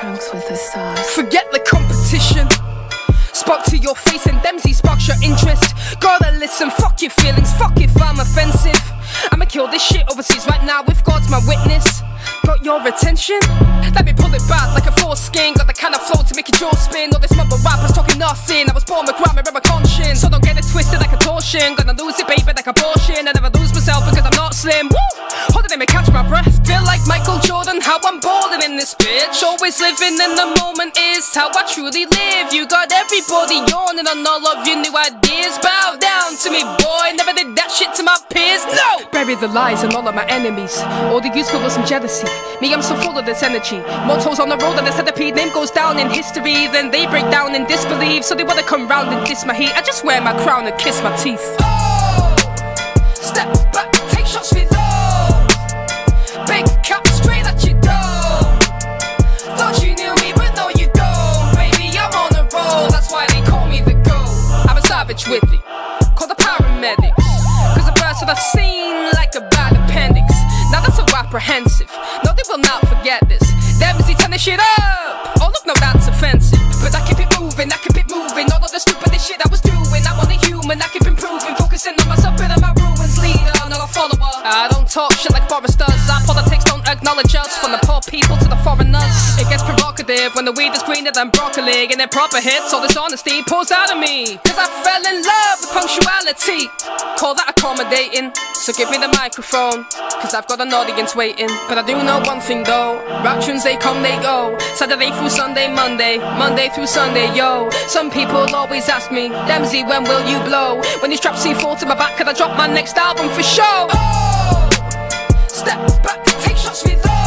Trunxks with the sauce. Forget the competition. Spoke to your face and Demzie sparks your interest. Gotta listen, fuck your feelings, fuck if I'm offensive. I'ma kill this shit overseas right now if God's my witness. Got your attention? Let me pull it back like a foreskin. Got the kind of flow to make your jaw spin. All this mumble rappers talking nothing. I was born with grammar and my conscience, so don't get it twisted like a contortion. Gonna lose it baby like abortion. I never lose myself because I'm not slim. Woo! Hold on, let me catch my breath. Feel like Michael Jordan, how I'm balling in this bitch. Always living in the moment is how I truly live. You got everybody yawning on all of your new ideas. Bow down to me boy, never did that shit to my peers, no! Bury the lies and all of my enemies. All the useful was some jealousy. Me, I'm so full of this energy. Mottos on the road and the centipede. Name goes down in history. Then they break down in disbelief. So they wanna come round and diss my heat. I just wear my crown and kiss my teeth. Oh, step back, take shots with love. Big cap straight at your door. Thought you knew me, but no you don't. Baby, I'm on a roll. That's why they call me the GO.A.T. I'm a savage with it. Call the paramedics. Cause the person I've seen like a bad appendix. Now that's so apprehensive. No, they will not forget this. Demzie, turn this shit up. Oh look, no, that's offensive. But I keep it moving, I keep it moving. All of the stupidest shit I was doing. I'm only human, I keep improving. Focusing on myself, building my ruins. Leader, not a follower. I don't talk shit like foresters. Our politics don't acknowledge us. From the poor people to the foreigners. It gets provocative when the weed is greener than broccoli. And then proper hits, all this honesty pours out of me. Cause I fell in love with punctuality. Call that accommodating. So give me the microphone, cause I've got an audience waiting. But I do know one thing though, rap tunes they come, they go. Saturday through Sunday, Monday through Sunday, yo. Some people always ask me, Demzie, when will you blow? When these traps fall to my back, could I drop my next album for show? Oh, step back, take shots with love.